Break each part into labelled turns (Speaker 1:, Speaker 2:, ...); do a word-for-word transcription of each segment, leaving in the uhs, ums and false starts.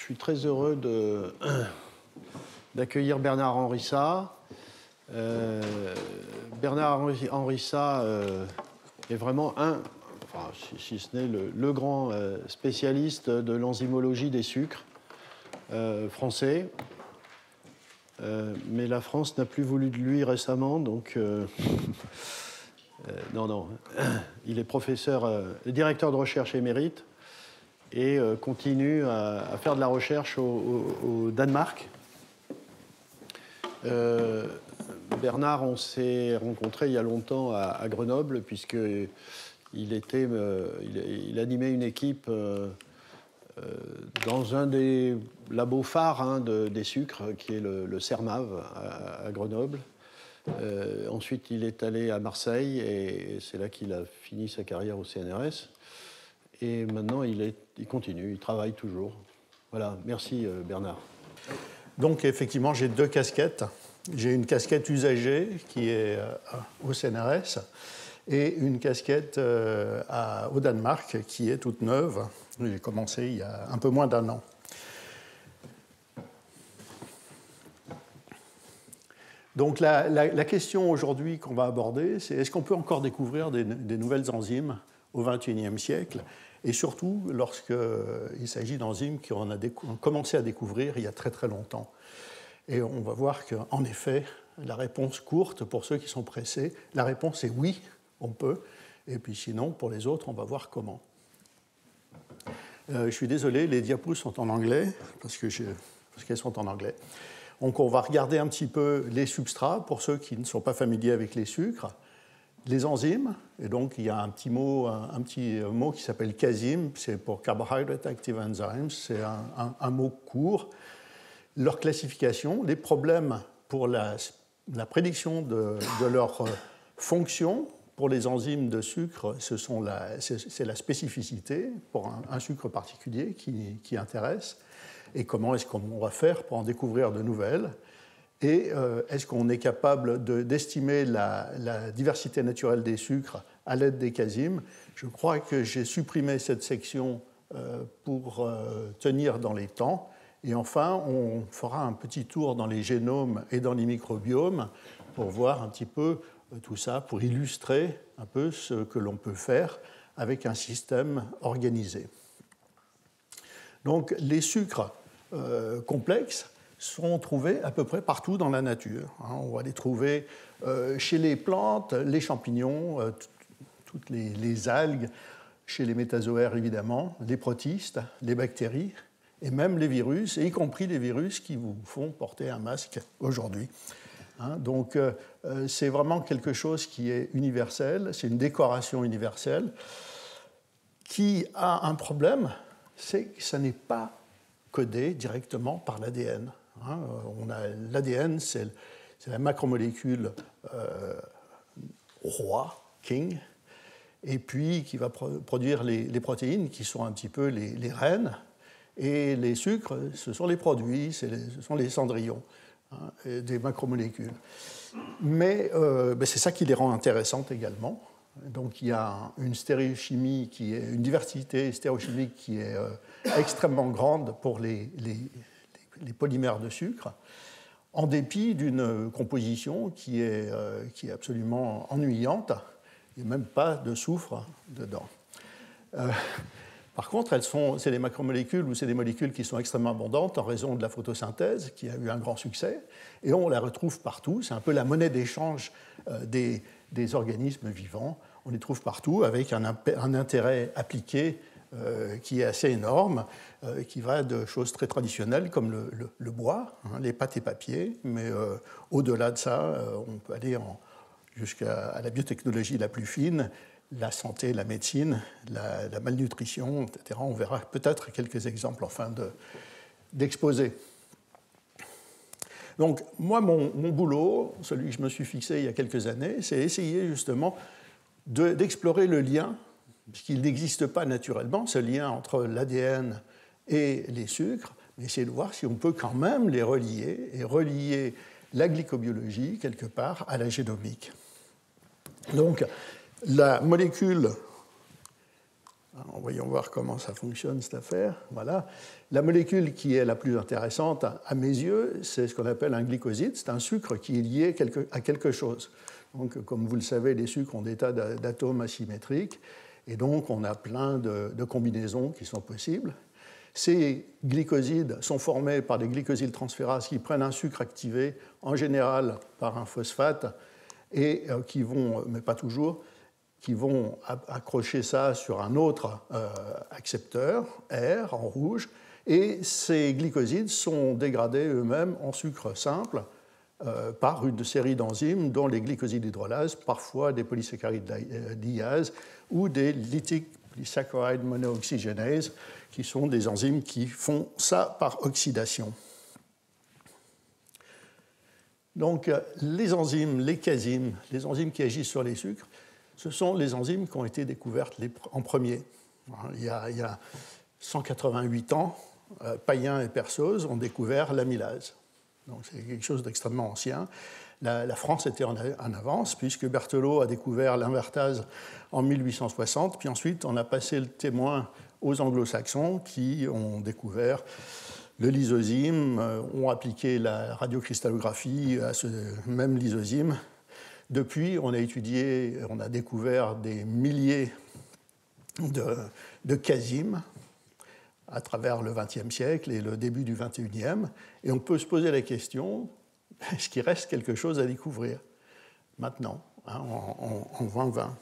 Speaker 1: suis très heureux de, d'accueillir Bernard Henrissa. Euh, Bernard Henrissa euh, est vraiment un, enfin, si, si ce n'est le, le grand euh, spécialiste de l'enzymologie des sucres euh, français. Euh, mais la France n'a plus voulu de lui récemment, donc euh, euh, non, non. Il est professeur, euh, directeur de recherche émérite et euh, continue à, à faire de la recherche au, au, au Danemark. Euh, Bernard, on s'est rencontré il y a longtemps à, à Grenoble, puisqu'il était, euh, il, il animait une équipe euh, euh, dans un des labos phares hein, de, des sucres, qui est le, le CERMAV à, à Grenoble. Euh, ensuite, il est allé à Marseille, et c'est là qu'il a fini sa carrière au C N R S. Et maintenant, il, est, il continue, il travaille toujours. Voilà, merci euh, Bernard.
Speaker 2: Donc, effectivement, j'ai deux casquettes. J'ai une casquette usagée qui est euh, au C N R S et une casquette euh, à, au Danemark qui est toute neuve. J'ai commencé il y a un peu moins d'un an. Donc, la, la, la question aujourd'hui qu'on va aborder, c'est est-ce qu'on peut encore découvrir des, des nouvelles enzymes au vingt et unième siècle, et surtout lorsqu'il s'agit d'enzymes qu'on a commencé à découvrir il y a très très longtemps. Et on va voir qu'en effet, la réponse courte, pour ceux qui sont pressés, la réponse est oui, on peut. Et puis sinon, pour les autres, on va voir comment. Euh, je suis désolé, les diapos sont en anglais, parce, que je, parce qu'elles sont en anglais. Donc on va regarder un petit peu les substrats, pour ceux qui ne sont pas familiers avec les sucres, les enzymes, et donc il y a un petit mot, un, un petit mot qui s'appelle CASIM, c'est pour Carbohydrate Active Enzymes, c'est un, un, un mot court. Leur classification, les problèmes pour la, la prédiction de, de leur fonction pour les enzymes de sucre, ce sont la, c'est, c'est la spécificité pour un, un sucre particulier qui, qui intéresse, et comment est-ce qu'on va faire pour en découvrir de nouvelles. Et euh, est-ce qu'on est capable de, d'estimer la, la diversité naturelle des sucres à l'aide des CASIM? Je crois que j'ai supprimé cette section euh, pour euh, tenir dans les temps. Et enfin, on fera un petit tour dans les génomes et dans les microbiomes pour voir un petit peu tout ça, pour illustrer un peu ce que l'on peut faire avec un système organisé. Donc, les sucres euh, complexes sont trouvés à peu près partout dans la nature. On va les trouver chez les plantes, les champignons, toutes les, les algues, chez les métazoaires évidemment, les protistes, les bactéries, et même les virus, et y compris les virus qui vous font porter un masque aujourd'hui. Donc c'est vraiment quelque chose qui est universel, c'est une décoration universelle qui a un problème, c'est que ça n'est pas codé directement par l'A D N. Hein, on a l'A D N, c'est, c'est la macromolécule euh, roi, king, et puis qui va pro- produire les, les protéines qui sont un petit peu les, les reines, et les sucres, ce sont les produits, c'est les, ce sont les cendrillons hein, des macromolécules. Mais euh, ben c'est ça qui les rend intéressantes également. Donc il y a une stéréochimie qui est une diversité stéréochimique qui est euh, extrêmement grande pour les, les les polymères de sucre, en dépit d'une composition qui est, euh, qui est absolument ennuyante. Il n'y a même pas de soufre dedans. Euh, par contre, elles sont, c'est des macromolécules ou c'est des molécules qui sont extrêmement abondantes en raison de la photosynthèse, qui a eu un grand succès, et on la retrouve partout. C'est un peu la monnaie d'échange euh, des, des organismes vivants. On les trouve partout avec un, un intérêt appliqué Euh, qui est assez énorme, euh, qui va de choses très traditionnelles comme le, le, le bois, hein, les pâtes et papiers, mais euh, au-delà de ça, euh, on peut aller en, jusqu'à la biotechnologie la plus fine, la santé, la médecine, la, la malnutrition, et cetera. On verra peut-être quelques exemples en fin de, d'exposé. Donc, moi, mon, mon boulot, celui que je me suis fixé il y a quelques années, c'est essayer justement de, d'explorer le lien, puisqu'il n'existe pas naturellement, ce lien entre l'A D N et les sucres, mais essayer de voir si on peut quand même les relier et relier la glycobiologie, quelque part, à la génomique. Donc, la molécule Alors, voyons voir comment ça fonctionne, cette affaire. Voilà. La molécule qui est la plus intéressante, à mes yeux, c'est ce qu'on appelle un glycoside. C'est un sucre qui est lié à quelque chose. Donc, comme vous le savez, les sucres ont des tas d'atomes asymétriques. Et donc, on a plein de, de combinaisons qui sont possibles. Ces glycosides sont formés par des glycosyltransférases qui prennent un sucre activé, en général par un phosphate, et qui vont, mais pas toujours, qui vont accrocher ça sur un autre euh, accepteur, R, en rouge, et ces glycosides sont dégradés eux-mêmes en sucre simple euh, par une série d'enzymes, dont les glycosides hydrolases, parfois des polysaccharides diases ou des lytic polysaccharide monooxygénases, qui sont des enzymes qui font ça par oxydation. Donc, les enzymes, les casymes, les enzymes qui agissent sur les sucres, ce sont les enzymes qui ont été découvertes en premier. Il y a, il y a cent quatre-vingt-huit ans, euh, Payen et Persose ont découvert l'amylase. Donc c'est quelque chose d'extrêmement ancien. La, la France était en, en avance, puisque Berthelot a découvert l'invertase en mille huit cent soixante, puis ensuite on a passé le témoin aux anglo-saxons qui ont découvert le lysozyme, euh, ont appliqué la radiocristallographie à ce même lysozyme. Depuis, on a étudié, on a découvert des milliers de, de casymes à travers le vingtième siècle et le début du vingt et unième. Et on peut se poser la question, est-ce qu'il reste quelque chose à découvrir maintenant, hein, en, en, en vingt vingt?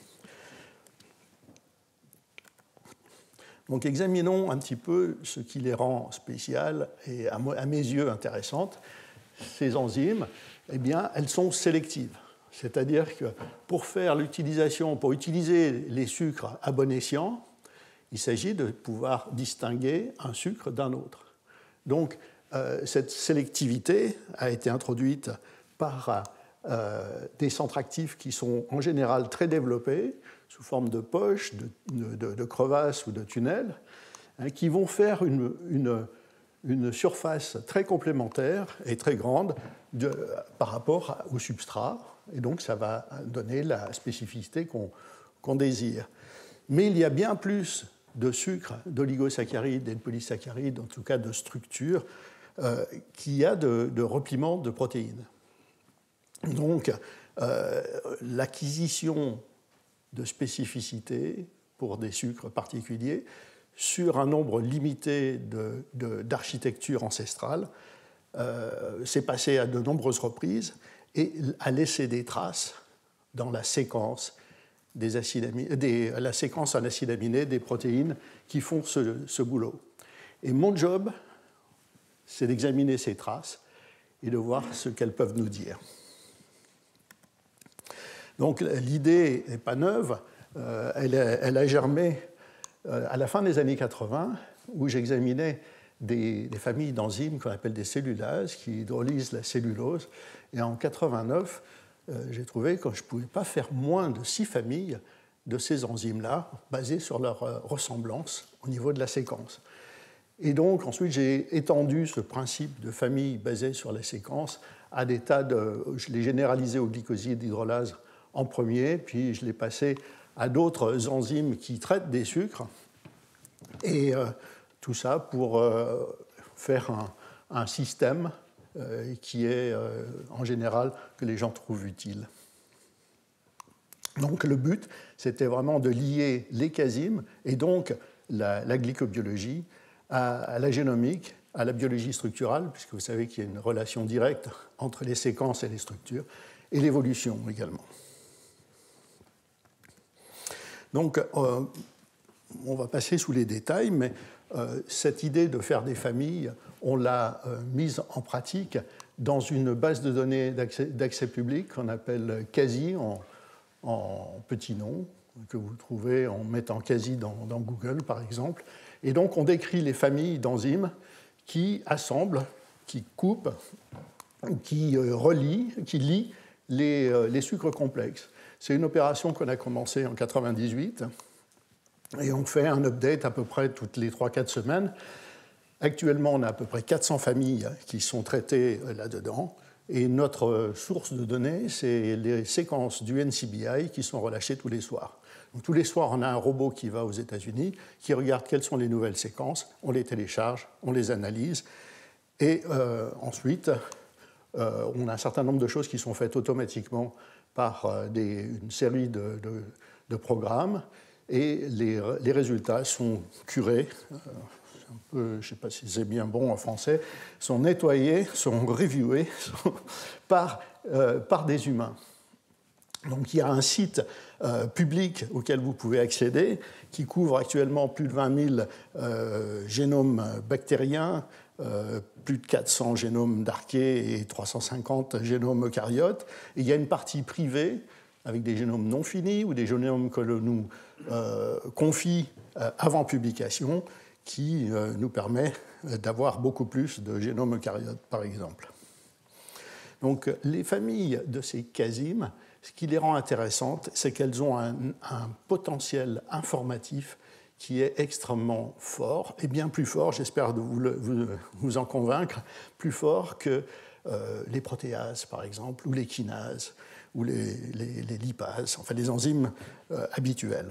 Speaker 2: Donc examinons un petit peu ce qui les rend spéciales et à, à mes yeux intéressantes. Ces enzymes, eh bien, elles sont sélectives. C'est-à-dire que pour faire l'utilisation, pour utiliser les sucres à bon escient, il s'agit de pouvoir distinguer un sucre d'un autre. Donc, euh, cette sélectivité a été introduite par euh, des centres actifs qui sont en général très développés, sous forme de poches, de, de, de crevasses ou de tunnels, hein, qui vont faire une, une, une surface très complémentaire et très grande de, par rapport au substrat. Et donc, ça va donner la spécificité qu'on qu'on désire. Mais il y a bien plus de sucre, d'oligosaccharides et de polysaccharides, en tout cas de structures, euh, qu'il y a de, de repliements de protéines. Donc, euh, l'acquisition de spécificité pour des sucres particuliers sur un nombre limité de, de, d'architectures ancestrales euh, s'est passé à de nombreuses reprises et a laissé des traces dans la séquence, des acides aminés, des, la séquence en acides aminés des protéines qui font ce, ce boulot. Et mon job, c'est d'examiner ces traces et de voir ce qu'elles peuvent nous dire. Donc l'idée n'est pas neuve, euh, elle, a, elle a germé euh, à la fin des années quatre-vingts, où j'examinais des, des familles d'enzymes qu'on appelle des cellulases, qui hydrolysent la cellulose. Et en quatre-vingt-neuf, euh, j'ai trouvé que je ne pouvais pas faire moins de six familles de ces enzymes-là, basées sur leur euh, ressemblance au niveau de la séquence. Et donc, ensuite, j'ai étendu ce principe de famille basée sur la séquence à des tas de... Je l'ai généralisé aux glycosides hydrolases en premier, puis je l'ai passé à d'autres enzymes qui traitent des sucres. Et euh, tout ça pour euh, faire un, un système euh, qui est, euh, en général, que les gens trouvent utile. Donc, le but, c'était vraiment de lier les casymes et donc la, la glycobiologie à, à la génomique, à la biologie structurale, puisque vous savez qu'il y a une relation directe entre les séquences et les structures, et l'évolution également. Donc, euh, on va passer sous les détails, mais euh, cette idée de faire des familles, on l'a euh, mise en pratique dans une base de données d'accès public qu'on appelle CASI, en, en petit nom, que vous trouvez en mettant CASI dans, dans Google, par exemple. Et donc, on décrit les familles d'enzymes qui assemblent, qui coupent, qui euh, relient, qui lient les, euh, les sucres complexes. C'est une opération qu'on a commencée en quatre-vingt-dix-huit et on fait un update à peu près toutes les trois à quatre semaines. Actuellement, on a à peu près quatre cents familles qui sont traitées là-dedans et notre source de données, c'est les séquences du N C B I qui sont relâchées tous les soirs. Donc, tous les soirs, on a un robot qui va aux États-Unis, qui regarde quelles sont les nouvelles séquences, on les télécharge, on les analyse, et euh, ensuite, euh, on a un certain nombre de choses qui sont faites automatiquement par euh, des, une série de, de, de programmes, et les, les résultats sont curés, euh, un peu, je ne sais pas si c'est bien bon en français, sont nettoyés, sont reviewés sont par, euh, par des humains. Donc il y a un site euh, public auquel vous pouvez accéder qui couvre actuellement plus de vingt mille euh, génomes bactériens, euh, plus de quatre cents génomes d'archées et trois cent cinquante génomes eucaryotes. Et il y a une partie privée avec des génomes non finis ou des génomes que l'on nous euh, confie euh, avant publication qui euh, nous permet d'avoir beaucoup plus de génomes eucaryotes, par exemple. Donc les familles de ces casim, ce qui les rend intéressantes, c'est qu'elles ont un, un potentiel informatif qui est extrêmement fort, et bien plus fort, j'espère vous, le, vous, vous en convaincre, plus fort que euh, les protéases, par exemple, ou les kinases, ou les, les, les lipases, enfin les enzymes euh, habituelles.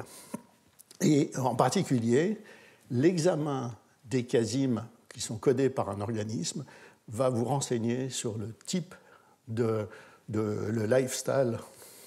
Speaker 2: Et en particulier, l'examen des casim qui sont codés par un organisme va vous renseigner sur le type de, de le lifestyle,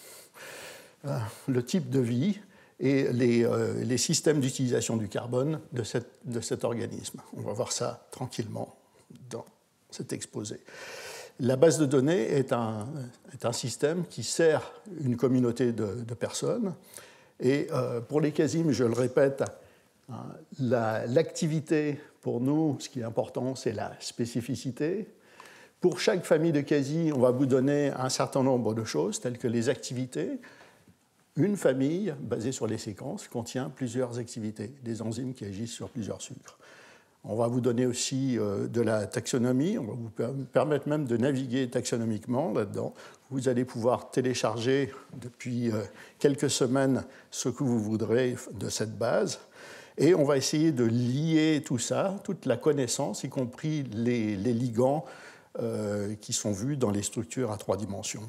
Speaker 2: euh, le type de vie et les, euh, les systèmes d'utilisation du carbone de, cette, de cet organisme. On va voir ça tranquillement dans cet exposé. La base de données est un, est un système qui sert une communauté de, de personnes. Et euh, pour les casim, je le répète, hein, la, l'activité, pour nous, ce qui est important, c'est la spécificité. Pour chaque famille de quasi, on va vous donner un certain nombre de choses, telles que les activités. Une famille, basée sur les séquences, contient plusieurs activités, des enzymes qui agissent sur plusieurs sucres. On va vous donner aussi euh, de la taxonomie, on va vous permettre même de naviguer taxonomiquement là-dedans. Vous allez pouvoir télécharger depuis euh, quelques semaines ce que vous voudrez de cette base. Et on va essayer de lier tout ça, toute la connaissance, y compris les, les ligands euh, qui sont vus dans les structures à trois dimensions.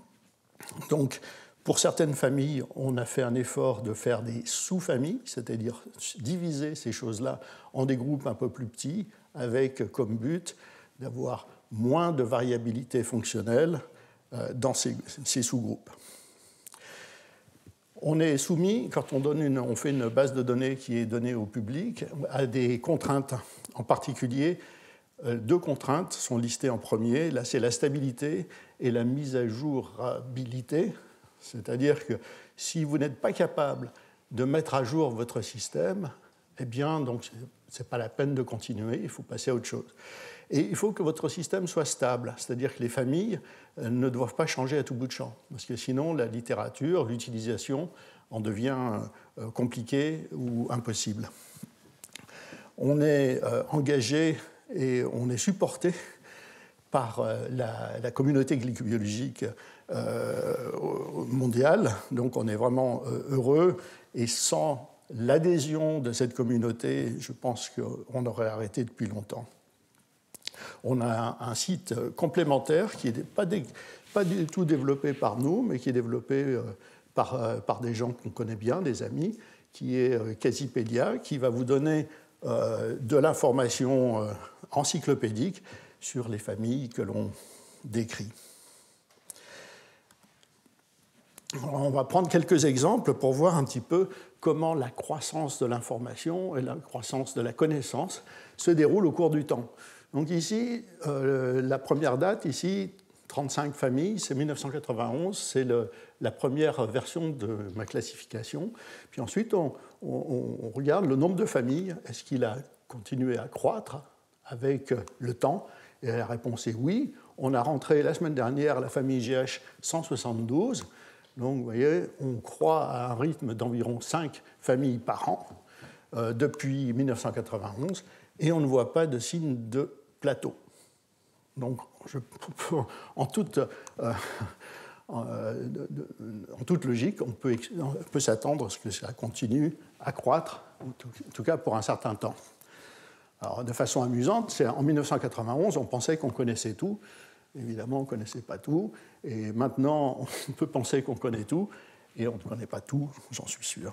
Speaker 2: Donc, pour certaines familles, on a fait un effort de faire des sous-familles, c'est-à-dire diviser ces choses-là en des groupes un peu plus petits, avec comme but d'avoir moins de variabilité fonctionnelle dans ces, ces sous-groupes. On est soumis, quand on, donne une, on fait une base de données qui est donnée au public, à des contraintes. En particulier, deux contraintes sont listées en premier. Là, c'est la stabilité et la mise à jourabilité. C'est-à-dire que si vous n'êtes pas capable de mettre à jour votre système, eh bien, donc, ce n'est pas la peine de continuer, il faut passer à autre chose. Et il faut que votre système soit stable, c'est-à-dire que les familles ne doivent pas changer à tout bout de champ, parce que sinon, la littérature, l'utilisation en devient compliquée ou impossible. On est engagé et on est supporté par la, la communauté glycobiologique euh, mondiale. Donc on est vraiment euh, heureux. Et sans l'adhésion de cette communauté, je pense qu'on aurait arrêté depuis longtemps. On a un, un site complémentaire qui n'est pas, pas du tout développé par nous, mais qui est développé euh, par, euh, par des gens qu'on connaît bien, des amis, qui est euh, Casipédia, qui va vous donner euh, de l'information euh, encyclopédique sur les familles que l'on décrit. On va prendre quelques exemples pour voir un petit peu comment la croissance de l'information et la croissance de la connaissance se déroulent au cours du temps. Donc ici, euh, la première date, ici, trente-cinq familles, c'est mille neuf cent quatre-vingt-onze, c'est le, la première version de ma classification. Puis ensuite, on, on, on regarde le nombre de familles. Est-ce qu'il a continué à croître avec le temps? Et la réponse est oui. On a rentré la semaine dernière la famille G H cent soixante-douze. Donc, vous voyez, on croît à un rythme d'environ cinq familles par an euh, depuis mille neuf cent quatre-vingt-onze et on ne voit pas de signe de plateau. Donc, je, en, toute, euh, euh, de, de, en toute logique, on peut, on peut s'attendre à ce que ça continue à croître, en tout, en tout cas pour un certain temps. Alors, de façon amusante, c'est en mille neuf cent quatre-vingt-onze, on pensait qu'on connaissait tout. Évidemment, on ne connaissait pas tout. Et maintenant, on peut penser qu'on connaît tout. et on ne connaît pas tout, j'en suis sûr.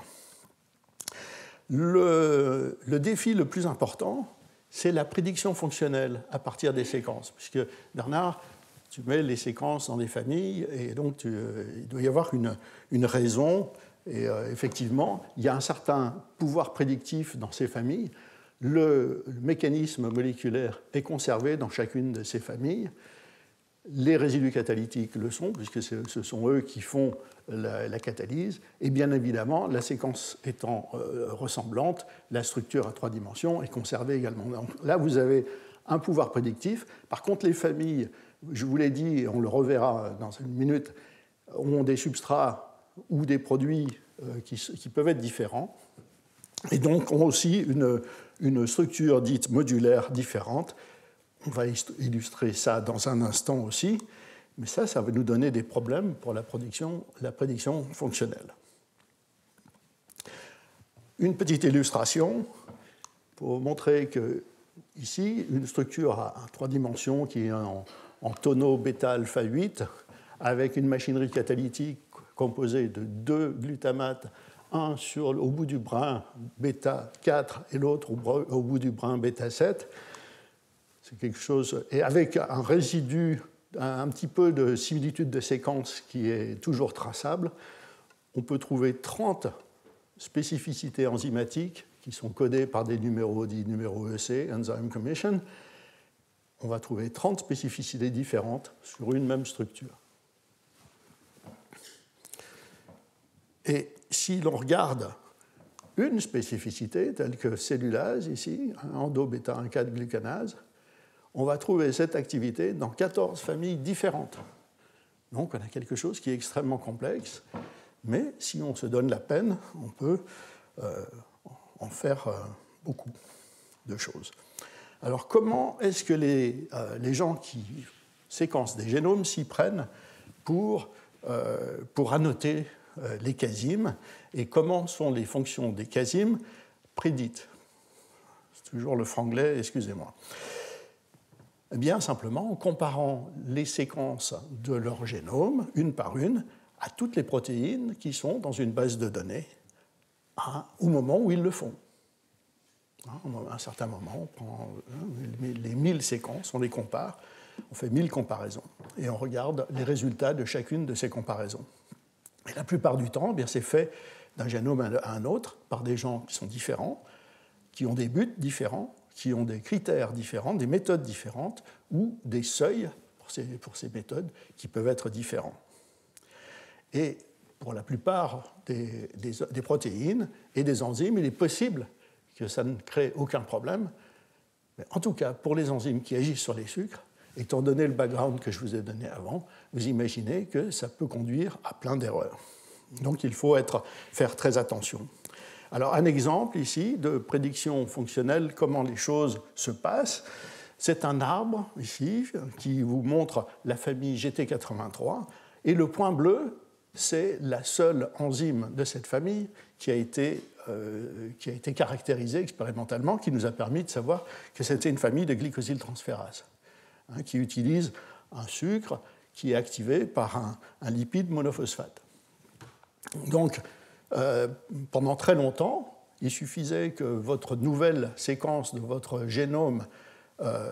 Speaker 2: Le, le défi le plus important, c'est la prédiction fonctionnelle à partir des séquences, puisque Bernard, tu mets les séquences dans des familles, et donc tu, il doit y avoir une, une raison, et euh, effectivement, il y a un certain pouvoir prédictif dans ces familles. Le, le mécanisme moléculaire est conservé dans chacune de ces familles. Les résidus catalytiques le sont, puisque ce sont eux qui font la, la catalyse. Et bien évidemment, la séquence étant euh, ressemblante, la structure à trois dimensions est conservée également. Donc là, vous avez un pouvoir prédictif. Par contre, les familles, je vous l'ai dit, et on le reverra dans une minute, ont des substrats ou des produits euh, qui, qui peuvent être différents, et donc ont aussi une, une structure dite modulaire différente. On va illustrer ça dans un instant aussi, mais ça, ça va nous donner des problèmes pour la prédiction, la prédiction fonctionnelle. Une petite illustration pour montrer que ici, une structure à trois dimensions qui est en, en tonneau bêta-alpha huit, avec une machinerie catalytique composée de deux glutamates, un sur, au bout du brin bêta quatre et l'autre au, au bout du brin bêta sept. C'est quelque chose, et avec un résidu, un, un petit peu de similitude de séquence qui est toujours traçable, on peut trouver trente spécificités enzymatiques qui sont codées par des numéros dits numéros E C, Enzyme Commission. On va trouver trente spécificités différentes sur une même structure. Et si l'on regarde une spécificité, telle que cellulase, ici, endo-bêta un quatre glucanase, on va trouver cette activité dans quatorze familles différentes. Donc on a quelque chose qui est extrêmement complexe, mais si on se donne la peine, on peut euh, en faire euh, beaucoup de choses. Alors comment est-ce que les, euh, les gens qui séquencent des génomes s'y prennent pour, euh, pour annoter euh, les casymes, et comment sont les fonctions des casymes prédites? C'est toujours le franglais, excusez-moi. Eh bien, simplement en comparant les séquences de leur génome, une par une, à toutes les protéines qui sont dans une base de données à, au moment où ils le font. À un certain moment, on prend les mille séquences, on les compare, on fait mille comparaisons, et on regarde les résultats de chacune de ces comparaisons. Et la plupart du temps, eh bien, c'est fait d'un génome à un autre par des gens qui sont différents, qui ont des buts différents, qui ont des critères différents, des méthodes différentes, ou des seuils pour ces, pour ces méthodes qui peuvent être différents. Et pour la plupart des, des, des protéines et des enzymes, il est possible que ça ne crée aucun problème. Mais en tout cas, pour les enzymes qui agissent sur les sucres, étant donné le background que je vous ai donné avant, vous imaginez que ça peut conduire à plein d'erreurs. Donc il faut être, faire très attention. Alors un exemple ici de prédiction fonctionnelle, comment les choses se passent, c'est un arbre ici qui vous montre la famille G T quatre-vingt-trois, et le point bleu, c'est la seule enzyme de cette famille qui a été, euh, qui a été caractérisée expérimentalement, qui nous a permis de savoir que c'était une famille de glycosyltransférase, hein, qui utilise un sucre qui est activé par un, un lipide monophosphate. Donc, euh, pendant très longtemps, il suffisait que votre nouvelle séquence de votre génome euh,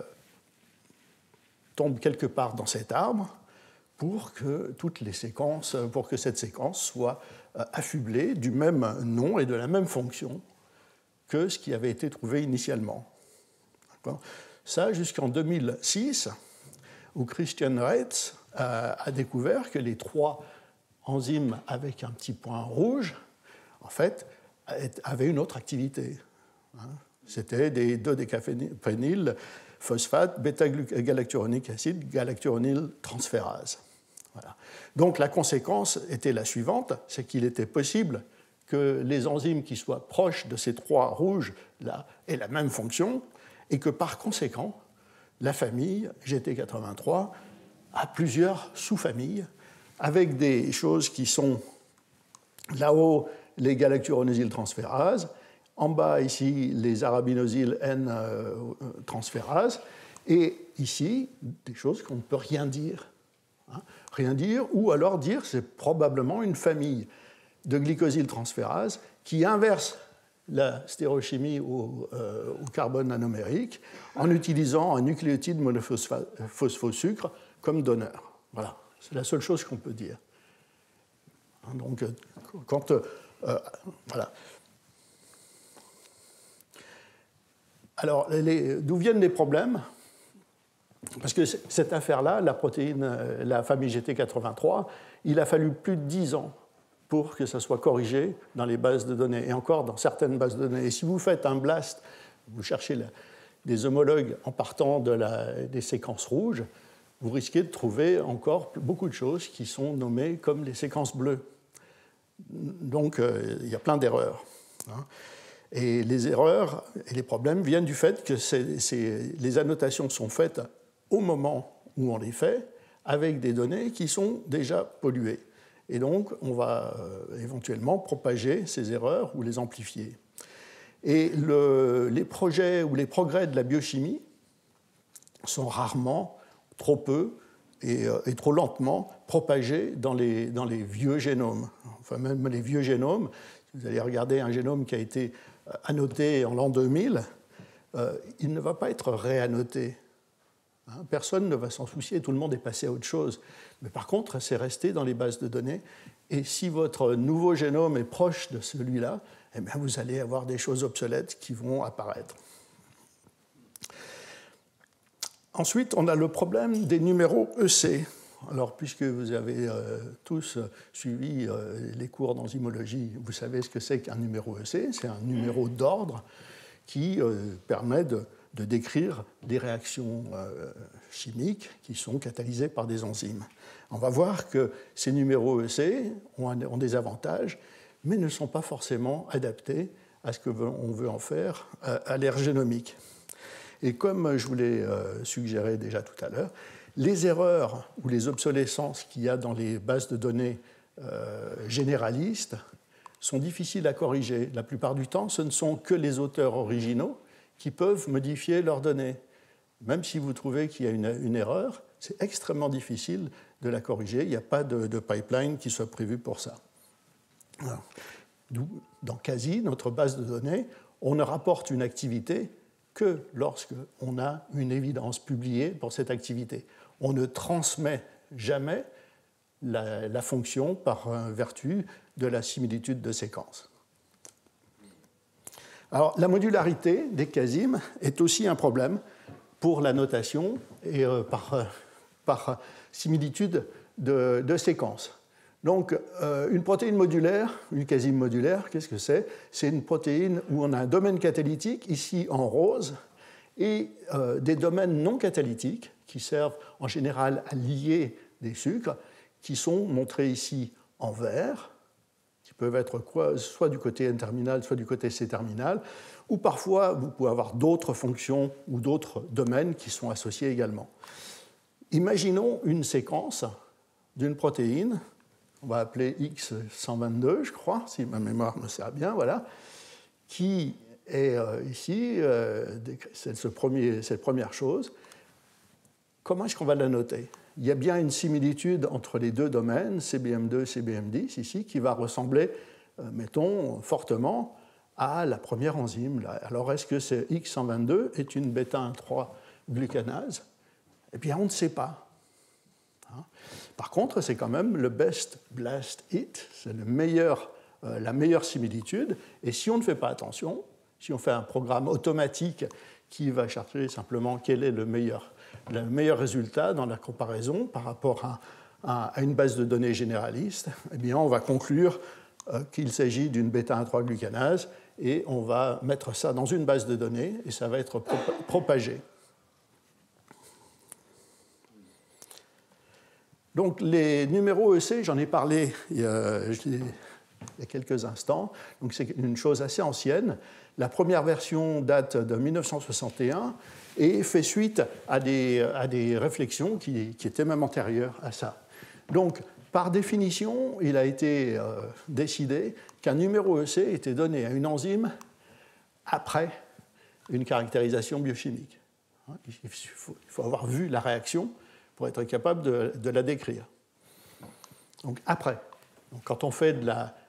Speaker 2: tombe quelque part dans cet arbre pour que toutes les séquences, pour que cette séquence soit euh, affublée du même nom et de la même fonction que ce qui avait été trouvé initialement. D'accord ? Ça jusqu'en deux mille six, où Christian Reitz a, a découvert que les trois enzymes avec un petit point rouge, en fait, avaient une autre activité. C'était des deux décaphényl phosphate, bêta-galacturonique acide, galacturonyle transférase. Voilà. Donc la conséquence était la suivante, c'est qu'il était possible que les enzymes qui soient proches de ces trois rouges là aient la même fonction, et que par conséquent, la famille G T quatre-vingt-trois a plusieurs sous-familles, avec des choses qui sont là-haut les galacturonosiles transférases, en bas ici les arabinosiles N transférases, et ici des choses qu'on ne peut rien dire. Hein, rien dire, ou alors dire c'est probablement une famille. de glycosyltransférase qui inverse la stéréochimie au, euh, au carbone nanomérique en utilisant un nucléotide monophosphosucre comme donneur. Voilà, c'est la seule chose qu'on peut dire. Donc, quand... Euh, voilà. Alors, d'où viennent les problèmes? Parce que cette affaire-là, la protéine, la famille G T quatre-vingt-trois, il a fallu plus de dix ans pour que ça soit corrigé dans les bases de données, et encore dans certaines bases de données. Et si vous faites un BLAST, vous cherchez la, des homologues en partant de la, des séquences rouges, vous risquez de trouver encore beaucoup de choses qui sont nommées comme les séquences bleues. Donc, euh, il y a plein d'erreurs. Hein. Et les erreurs et les problèmes viennent du fait que c'est, c'est, les annotations sont faites au moment où on les fait, avec des données qui sont déjà polluées. Et donc, on va euh, éventuellement propager ces erreurs ou les amplifier. Et le, les projets ou les progrès de la biochimie sont rarement, trop peu et, euh, et trop lentement propagés dans les, dans les vieux génomes. Enfin, même les vieux génomes, si vous allez regarder un génome qui a été annoté en l'an deux mille, euh, il ne va pas être réannoté. Hein, personne ne va s'en soucier, tout le monde est passé à autre chose. Mais par contre, c'est resté dans les bases de données. Et si votre nouveau génome est proche de celui-là, eh bien, vous allez avoir des choses obsolètes qui vont apparaître. Ensuite, on a le problème des numéros E C. Alors, puisque vous avez euh, tous suivi euh, les cours d'enzymologie, vous savez ce que c'est qu'un numéro E C. C'est un numéro d'ordre qui euh, permet de, de décrire des réactions euh, chimiques qui sont catalysées par des enzymes. On va voir que ces numéros E C ont, un, ont des avantages, mais ne sont pas forcément adaptés à ce qu'on veut en faire à, à l'ère génomique. Et comme je vous l'ai euh, suggéré déjà tout à l'heure, les erreurs ou les obsolescences qu'il y a dans les bases de données euh, généralistes sont difficiles à corriger. La plupart du temps, ce ne sont que les auteurs originaux qui peuvent modifier leurs données. Même si vous trouvez qu'il y a une, une erreur, c'est extrêmement difficile de la corriger. Il n'y a pas de, de pipeline qui soit prévu pour ça. Alors, dans quasi, notre base de données, on ne rapporte une activité que lorsqu'on a une évidence publiée pour cette activité. On ne transmet jamais la, la fonction par vertu de la similitude de séquence. Alors, la modularité des quasimes est aussi un problème pour la notation et euh, par, euh, par similitude de, de séquence. Donc, euh, une protéine modulaire, une quasime modulaire, qu'est-ce que c'est? C'est une protéine où on a un domaine catalytique, ici en rose, et euh, des domaines non catalytiques qui servent en général à lier des sucres, qui sont montrés ici en vert, qui peuvent être quoi, soit du côté N-terminal, soit du côté C-terminal, ou parfois vous pouvez avoir d'autres fonctions ou d'autres domaines qui sont associés également. Imaginons une séquence d'une protéine, on va appeler X cent vingt-deux, je crois, si ma mémoire me sert bien, voilà, qui est euh, ici, euh, c'est ce premier, cette première chose. Comment est-ce qu'on va la noter? Il y a bien une similitude entre les deux domaines, C B M deux, C B M dix, ici, qui va ressembler, euh, mettons, fortement à la première enzyme. Là. Alors, est-ce que ce X cent vingt-deux est une bêta un trois glucanase? Eh bien, on ne sait pas. Hein? Par contre, c'est quand même le best blast hit, c'est le meilleur, euh, la meilleure similitude. Et si on ne fait pas attention, si on fait un programme automatique qui va chercher simplement quel est le meilleur, le meilleur résultat dans la comparaison par rapport à, à, à une base de données généraliste, eh bien, on va conclure euh, qu'il s'agit d'une bêta un trois glucanase et on va mettre ça dans une base de données et ça va être pro- propagé. Donc, les numéros E C, j'en ai parlé il y a, il y a quelques instants. Donc, c'est une chose assez ancienne. La première version date de mille neuf cent soixante et un et fait suite à des, à des réflexions qui, qui étaient même antérieures à ça. Donc, par définition, il a été euh, décidé qu'un numéro E C était donné à une enzyme après une caractérisation biochimique. Il faut, il faut avoir vu la réaction pour être capable de, de la décrire. Donc après, donc quand on fait de la,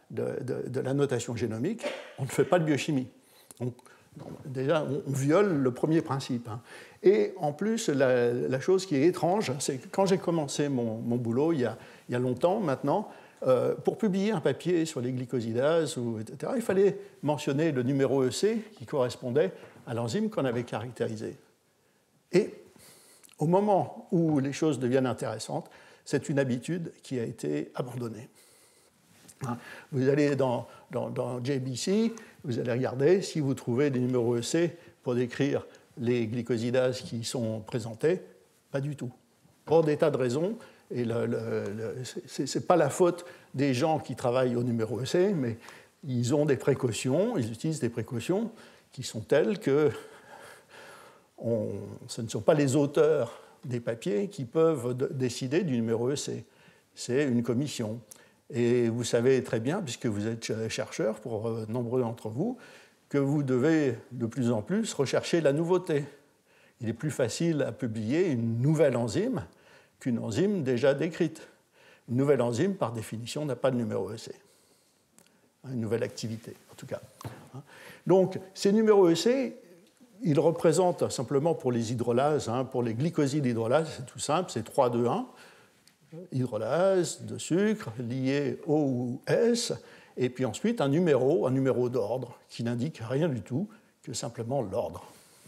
Speaker 2: de, de, de la notation génomique, on ne fait pas de biochimie. Donc, déjà, on, on viole le premier principe. Hein. Et en plus, la, la chose qui est étrange, c'est que quand j'ai commencé mon, mon boulot, il y, a, il y a longtemps maintenant, euh, pour publier un papier sur les glycosidases, ou, et cetera, il fallait mentionner le numéro E C qui correspondait à l'enzyme qu'on avait caractérisé. Et au moment où les choses deviennent intéressantes, c'est une habitude qui a été abandonnée. Vous allez dans, dans, dans J B C, vous allez regarder si vous trouvez des numéros E C pour décrire les glycosidases qui sont présentées. Pas du tout. Pour des tas de raisons. Et le, le, le, ce n'est pas la faute des gens qui travaillent au numéro E C, mais ils ont des précautions, ils utilisent des précautions qui sont telles que on, ce ne sont pas les auteurs des papiers qui peuvent de, décider du numéro E C. C'est une commission. Et vous savez très bien, puisque vous êtes chercheur, pour euh, nombreux d'entre vous, que vous devez de plus en plus rechercher la nouveauté. Il est plus facile à publier une nouvelle enzyme qu'une enzyme déjà décrite. Une nouvelle enzyme, par définition, n'a pas de numéro E C. Une nouvelle activité, en tout cas. Donc, ces numéros E C, ils représentent simplement pour les hydrolases, hein, pour les glycosides hydrolases, c'est tout simple, c'est trois, deux, un. Hydrolase de sucre lié O ou S, et puis ensuite un numéro, un numéro d'ordre qui n'indique rien du tout que simplement l'ordre.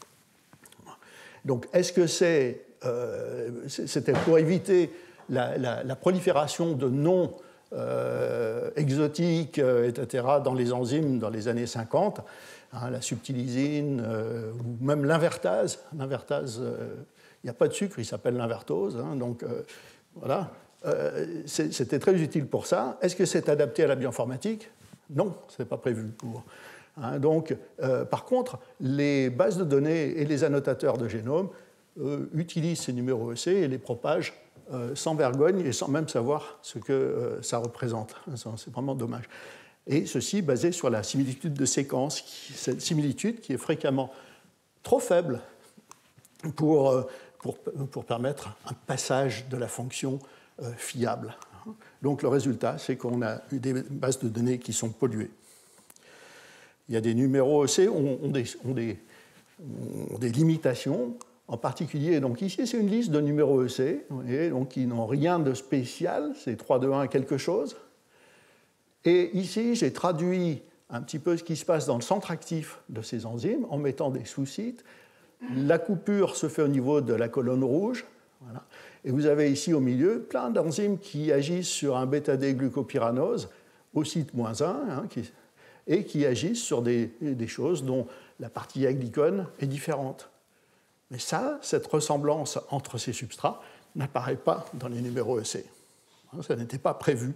Speaker 2: Donc, est-ce que c'est, euh, c'était pour éviter la, la, la prolifération de noms euh, exotiques, euh, et cetera, dans les enzymes dans les années cinquante, hein, la subtilisine, euh, ou même l'invertase. L'invertase, euh, il n'y a pas de sucre, il s'appelle l'invertose, hein, donc euh, voilà. Euh, c'était très utile pour ça. Est-ce que c'est adapté à la bioinformatique? Non, ce n'est pas prévu pour. Hein, donc, euh, par contre, les bases de données et les annotateurs de génome euh, utilisent ces numéros E C et les propagent euh, sans vergogne et sans même savoir ce que euh, ça représente. C'est vraiment dommage. Et ceci basé sur la similitude de séquence, qui, cette similitude qui est fréquemment trop faible pour, euh, pour, pour permettre un passage de la fonction euh, fiable. Donc le résultat, c'est qu'on a eu des bases de données qui sont polluées. Il y a des numéros E C ont, ont, des, ont, des, ont des limitations, en particulier, donc ici c'est une liste de numéros E C, et donc qui n'ont rien de spécial, c'est trois, deux, un quelque chose. Et ici j'ai traduit un petit peu ce qui se passe dans le centre actif de ces enzymes en mettant des sous-sites. La coupure se fait au niveau de la colonne rouge, voilà. Et vous avez ici au milieu plein d'enzymes qui agissent sur un bêta-D-glucopyranose au site moins un, hein, qui, et qui agissent sur des, des choses dont la partie aglycone est différente. Mais ça, cette ressemblance entre ces substrats n'apparaît pas dans les numéros E C. Ça n'était pas prévu.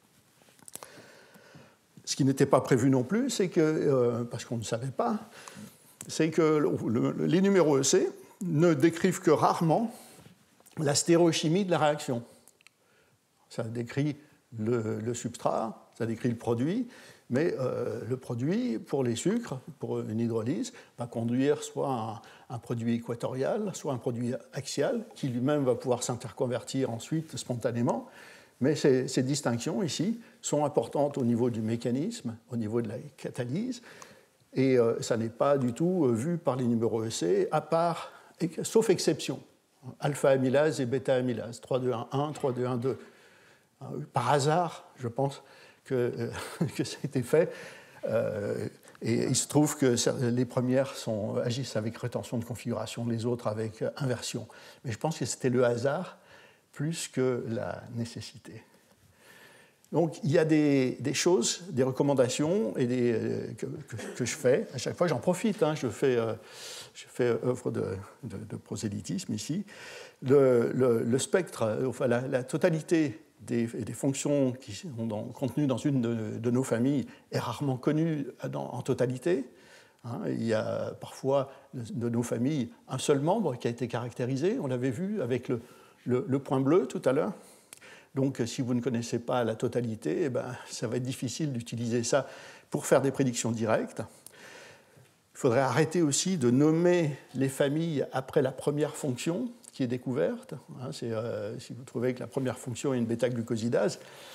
Speaker 2: Ce qui n'était pas prévu non plus, c'est que, euh, parce qu'on ne savait pas, c'est que le, le, les numéros E C ne décrivent que rarement la stéréochimie de la réaction. Ça décrit le, le substrat, ça décrit le produit, mais euh, le produit, pour les sucres, pour une hydrolyse, va conduire soit un, un produit équatorial, soit un produit axial, qui lui-même va pouvoir s'interconvertir ensuite spontanément. Mais ces, ces distinctions ici sont importantes au niveau du mécanisme, au niveau de la catalyse, et euh, ça n'est pas du tout euh, vu par les numéros E C, à part, sauf exception. Alpha-amylase et bêta-amylase, trois, deux, un, un, trois, deux, un, deux. Par hasard, je pense que, euh, que ça a été fait. Euh, et il se trouve que les premières sont, agissent avec rétention de configuration, les autres avec inversion. Mais je pense que c'était le hasard plus que la nécessité. Donc il y a des, des choses, des recommandations et des, euh, que, que, que je fais. À chaque fois, j'en profite. Hein, je fais... Euh, Je fais œuvre de, de, de prosélytisme ici. Le, le, le spectre, enfin la, la totalité des, des fonctions qui sont dans, contenues dans une de, de nos familles est rarement connue dans, en totalité. Hein, il y a parfois de, de nos familles un seul membre qui a été caractérisé. On l'avait vu avec le, le, le point bleu tout à l'heure. Donc, si vous ne connaissez pas la totalité, eh ben, ça va être difficile d'utiliser ça pour faire des prédictions directes. Il faudrait arrêter aussi de nommer les familles après la première fonction qui est découverte. Hein, c'est, euh, si vous trouvez que la première fonction est une bêta-glucosidase,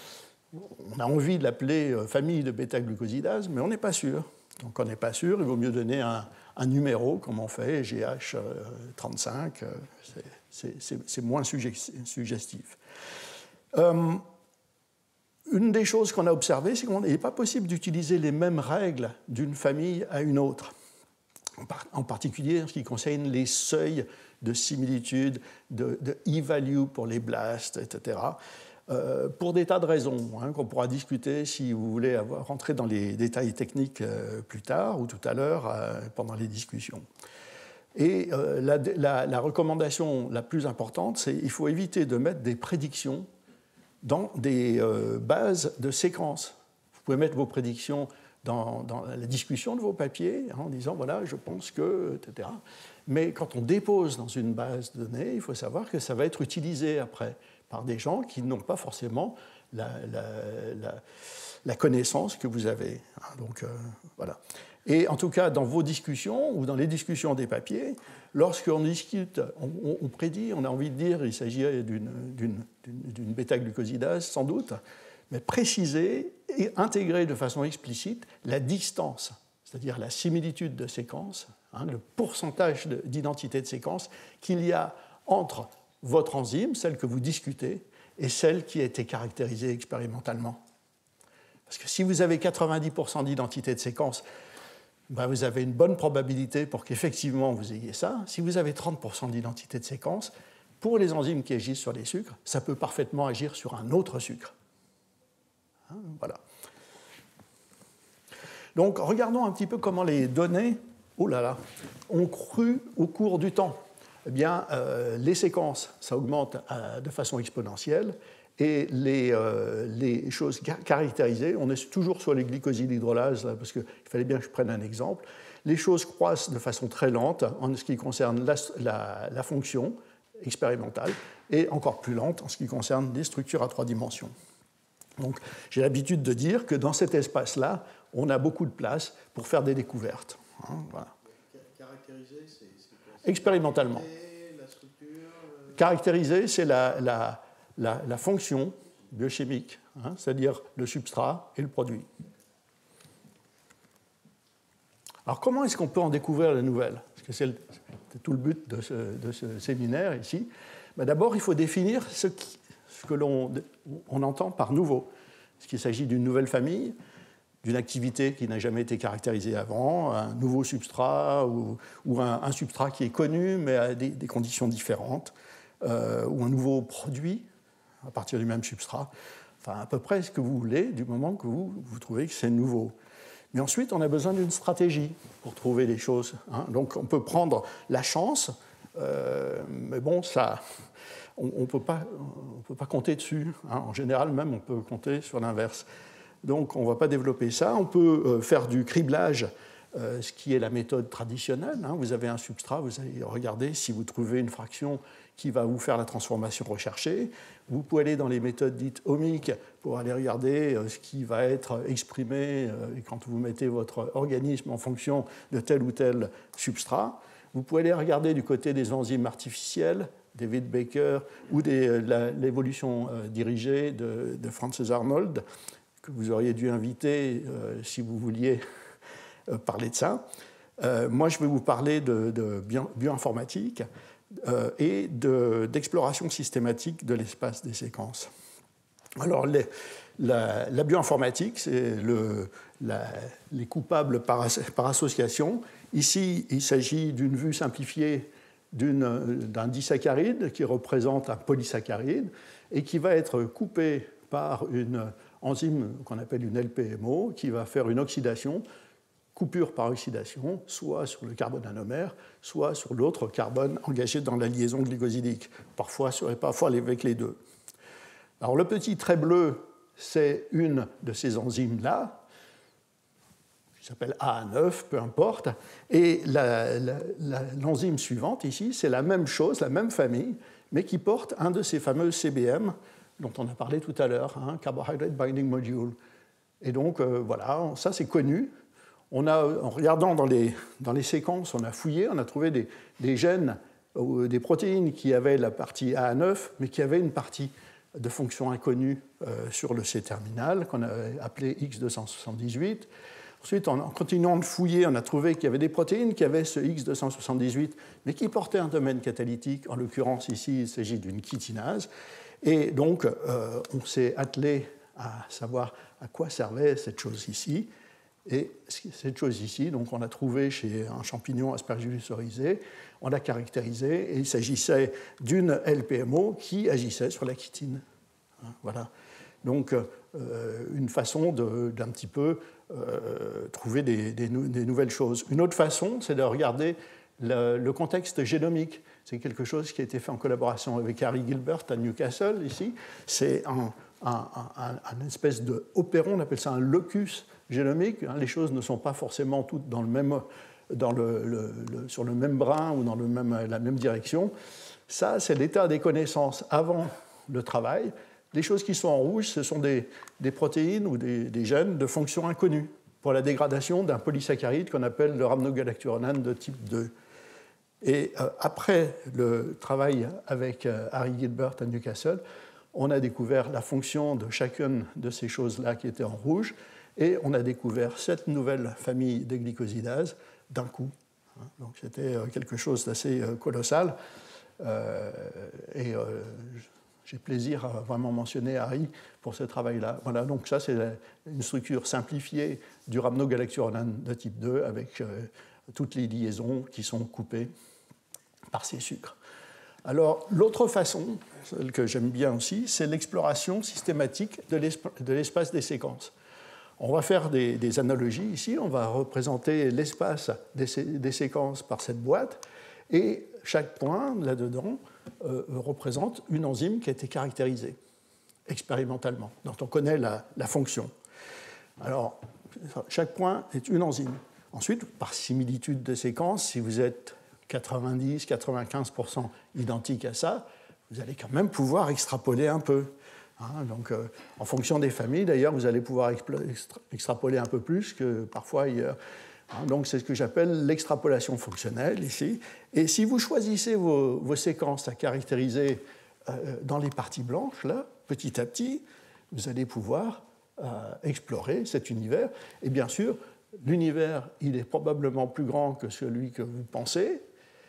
Speaker 2: on a envie de l'appeler famille de bêta-glucosidase, mais on n'est pas sûr. Donc on n'est pas sûr, il vaut mieux donner un, un numéro, comme on fait, G H trente-cinq, c'est moins suggestif. Euh, une des choses qu'on a observées, c'est qu'il n'est pas possible d'utiliser les mêmes règles d'une famille à une autre, en particulier en ce qui concerne les seuils de similitude, de, de e-value pour les blasts, et cetera, euh, pour des tas de raisons hein, qu'on pourra discuter si vous voulez avoir, rentrer dans les détails techniques euh, plus tard ou tout à l'heure euh, pendant les discussions. Et euh, la, la, la recommandation la plus importante, c'est qu'il faut éviter de mettre des prédictions dans des euh, bases de séquences. Vous pouvez mettre vos prédictions dans, dans la discussion de vos papiers hein, en disant voilà, je pense que, et cetera. Mais quand on dépose dans une base de données, il faut savoir que ça va être utilisé après par des gens qui n'ont pas forcément la, la, la, la connaissance que vous avez. Donc, euh, voilà. Et en tout cas, dans vos discussions ou dans les discussions des papiers, lorsqu'on discute, on, on prédit, on a envie de dire qu'il s'agit d'une bêta-glucosidase, sans doute, mais préciser et intégrer de façon explicite la distance, c'est-à-dire la similitude de séquence, hein, le pourcentage d'identité de séquence qu'il y a entre votre enzyme, celle que vous discutez, et celle qui a été caractérisée expérimentalement. Parce que si vous avez quatre-vingt-dix pour cent d'identité de séquence, ben vous avez une bonne probabilité pour qu'effectivement vous ayez ça. Si vous avez trente pour cent d'identité de séquence, pour les enzymes qui agissent sur les sucres, ça peut parfaitement agir sur un autre sucre. Hein, voilà. Donc, regardons un petit peu comment les données, oh là là, ont cru au cours du temps. Eh bien, euh, les séquences, ça augmente euh, de façon exponentielle, et les, euh, les choses caractérisées, on est toujours sur les glycosides hydrolases, là, parce qu'il fallait bien que je prenne un exemple, les choses croissent de façon très lente en ce qui concerne la, la, la fonction expérimentale, et encore plus lente en ce qui concerne les structures à trois dimensions. Donc, j'ai l'habitude de dire que dans cet espace-là, on a beaucoup de place pour faire des découvertes. Hein, voilà.
Speaker 1: Caractériser, c'est
Speaker 2: expérimentalement.
Speaker 1: La structure, euh...
Speaker 2: Caractériser, c'est la, la, la, la fonction biochimique, hein, c'est-à-dire le substrat et le produit. Alors, comment est-ce qu'on peut en découvrir de nouvelles? Parce que c'est tout le but de ce, de ce séminaire ici. Ben, d'abord, il faut définir ce, qui, ce que l'on on entend par nouveau. Est-ce qu'il s'agit d'une nouvelle famille, d'une activité qui n'a jamais été caractérisée avant, un nouveau substrat ou, ou un, un substrat qui est connu mais à des, des conditions différentes, euh, ou un nouveau produit à partir du même substrat. Enfin, à peu près ce que vous voulez du moment que vous, vous trouvez que c'est nouveau. Mais ensuite, on a besoin d'une stratégie pour trouver les choses. Hein. Donc, on peut prendre la chance, euh, mais bon, ça, on ne peut pas, on peut pas compter dessus. Hein. En général, même, on peut compter sur l'inverse. Donc, on ne va pas développer ça. On peut euh, faire du criblage, euh, ce qui est la méthode traditionnelle. Hein. Vous avez un substrat, vous allez regarder si vous trouvez une fraction qui va vous faire la transformation recherchée. Vous pouvez aller dans les méthodes dites ohmiques pour aller regarder euh, ce qui va être exprimé euh, quand vous mettez votre organisme en fonction de tel ou tel substrat. Vous pouvez aller regarder du côté des enzymes artificielles, David Baker, ou de l'évolution euh, dirigée de, de Frances Arnold, que vous auriez dû inviter euh, si vous vouliez euh, parler de ça. Euh, moi, je vais vous parler de, de bio, bioinformatique euh, et d'exploration systématique de l'espace des séquences. Alors, les, la, la bioinformatique, c'est le, la, les coupables par, par association. Ici, il s'agit d'une vue simplifiée d'un disaccharide qui représente un polysaccharide et qui va être coupé par une enzyme qu'on appelle une L P M O qui va faire une oxydation, coupure par oxydation, soit sur le carbone anomère, soit sur l'autre carbone engagé dans la liaison glycosidique, parfois, parfois avec les deux. Alors le petit trait bleu, c'est une de ces enzymes-là, qui s'appelle A A neuf, peu importe, et l'enzyme suivante ici, c'est la même chose, la même famille, mais qui porte un de ces fameux C B M dont on a parlé tout à l'heure, hein, Carbohydrate Binding Module. Et donc, euh, voilà, ça c'est connu. On a, en regardant dans les, dans les séquences, on a fouillé, on a trouvé des, des gènes, euh, des protéines qui avaient la partie A A neuf, mais qui avaient une partie de fonctions inconnues euh, sur le C-terminal, qu'on a appelé X deux cent soixante-dix-huit. Ensuite, en continuant de fouiller, on a trouvé qu'il y avait des protéines qui avaient ce X deux cent soixante-dix-huit, mais qui portaient un domaine catalytique. En l'occurrence, ici, il s'agit d'une chitinase. Et donc, euh, on s'est attelé à savoir à quoi servait cette chose ici. Et cette chose ici, donc, on l'a trouvée chez un champignon Aspergillus oryzae, on l'a caractérisée, et il s'agissait d'une L P M O qui agissait sur la chitine. Voilà. Donc, euh, une façon de, d'un petit peu euh, trouver des, des, des nouvelles choses. Une autre façon, c'est de regarder le, le contexte génomique. C'est quelque chose qui a été fait en collaboration avec Harry Gilbert à Newcastle, ici. C'est un, un, un, un espèce d'opéron, on appelle ça un locus génomique. Les choses ne sont pas forcément toutes dans le même, dans le, le, le, sur le même brin ou dans le même, la même direction. Ça, c'est l'état des connaissances avant le travail. Les choses qui sont en rouge, ce sont des, des protéines ou des, des gènes de fonction inconnue pour la dégradation d'un polysaccharide qu'on appelle le rhamnogalacturonane de type deux. Et euh, après le travail avec euh, Harry Gilbert à Newcastle, on a découvert la fonction de chacune de ces choses-là qui étaient en rouge, et on a découvert cette nouvelle famille de glycosidases d'un coup. Donc c'était quelque chose d'assez colossal. Euh, et euh, j'ai plaisir à vraiment mentionner Harry pour ce travail-là. Voilà, donc ça c'est une structure simplifiée du rhamnogalacturonane de type deux avec euh, toutes les liaisons qui sont coupées par ces sucres. Alors, l'autre façon, celle que j'aime bien aussi, c'est l'exploration systématique de l'espace des séquences. On va faire des, des analogies ici, on va représenter l'espace des, des séquences par cette boîte, et chaque point là-dedans euh, représente une enzyme qui a été caractérisée expérimentalement, dont on connaît la, la fonction. Alors, chaque point est une enzyme. Ensuite, par similitude de séquence, si vous êtes quatre-vingt-dix à quatre-vingt-quinze pour cent identique à ça, vous allez quand même pouvoir extrapoler un peu. Hein, donc, euh, en fonction des familles, d'ailleurs, vous allez pouvoir extra extrapoler un peu plus que parfois ailleurs. Hein, donc, c'est ce que j'appelle l'extrapolation fonctionnelle ici. Et si vous choisissez vos, vos séquences à caractériser euh, dans les parties blanches, là, petit à petit, vous allez pouvoir euh, explorer cet univers. Et bien sûr, l'univers, il est probablement plus grand que celui que vous pensez.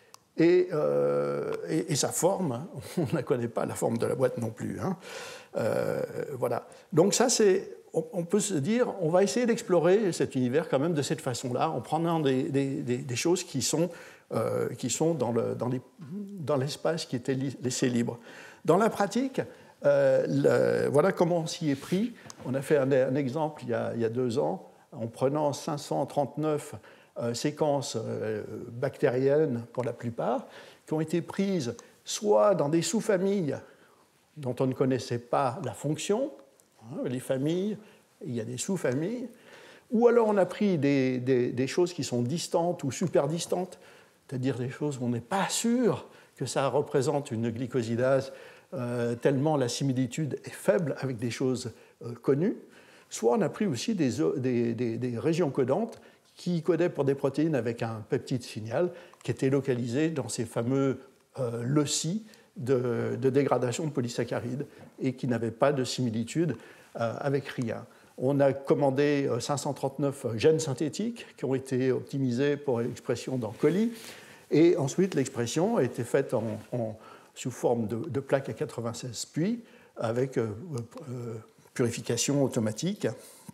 Speaker 2: Et, euh, et, et sa forme, on ne la connaît pas, la forme de la boîte non plus. Hein. Euh, voilà. Donc ça, c'est, on, on peut se dire, on va essayer d'explorer cet univers quand même de cette façon-là, en prenant des, des, des, des choses qui sont, euh, qui sont dans, le, dans, les, dans l'espace qui était laissé libre. Dans la pratique, euh, le, voilà comment on s'y est pris. On a fait un, un exemple il y, a, il y a deux ans, en prenant cinq cent trente-neuf euh, séquences euh, bactériennes, pour la plupart, qui ont été prises soit dans des sous-familles dont on ne connaissait pas la fonction, hein, les familles, il y a des sous-familles, ou alors on a pris des, des, des choses qui sont distantes ou super distantes, c'est-à-dire des choses où on n'est pas sûr que ça représente une glycosidase euh, tellement la similitude est faible avec des choses euh, connues. Soit on a pris aussi des, des, des, des régions codantes qui codaient pour des protéines avec un peptide signal qui était localisé dans ces fameux euh, loci de, de dégradation de polysaccharides et qui n'avaient pas de similitude euh, avec rien. On a commandé cinq cent trente-neuf gènes synthétiques qui ont été optimisés pour l'expression dans coli, et ensuite l'expression a été faite en, en, sous forme de, de plaques à quatre-vingt-seize puits avec euh, euh, purification automatique.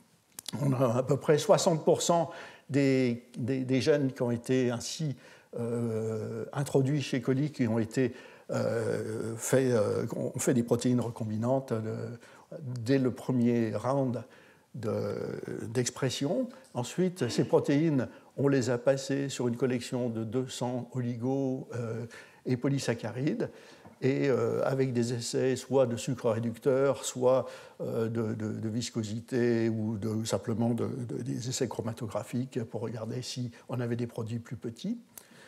Speaker 2: On a à peu près soixante pour cent des, des, des gènes qui ont été ainsi euh, introduits chez coli qui ont été euh, fait, euh, on fait des protéines recombinantes euh, dès le premier round de, d'expression. Ensuite, ces protéines, on les a passées sur une collection de deux cents oligos euh, et polysaccharides, et euh, avec des essais soit de sucre réducteur, soit euh, de, de, de viscosité ou de, simplement de, de, des essais chromatographiques pour regarder si on avait des produits plus petits.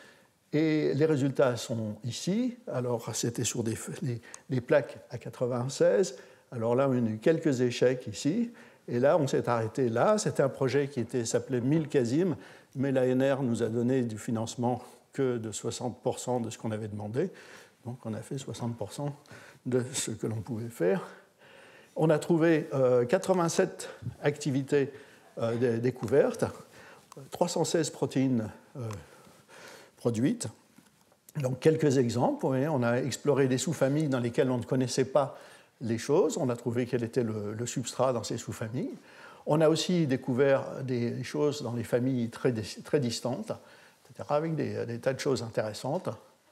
Speaker 2: Et les résultats sont ici. Alors, c'était sur des, des, des plaques à quatre-vingt-seize. Alors là, on a eu quelques échecs ici. Et là, on s'est arrêté là. C'était un projet qui était, s'appelait Milcasim, mais l'A N R nous a donné du financement que de soixante pour cent de ce qu'on avait demandé. Donc on a fait soixante pour cent de ce que l'on pouvait faire. On a trouvé euh, quatre-vingt-sept activités euh, découvertes, trois cent seize protéines euh, produites. Donc quelques exemples, vous voyez, on a exploré des sous-familles dans lesquelles on ne connaissait pas les choses, on a trouvé quel était le, le substrat dans ces sous-familles. On a aussi découvert des choses dans les familles très, très distantes, et cetera, avec des, des tas de choses intéressantes.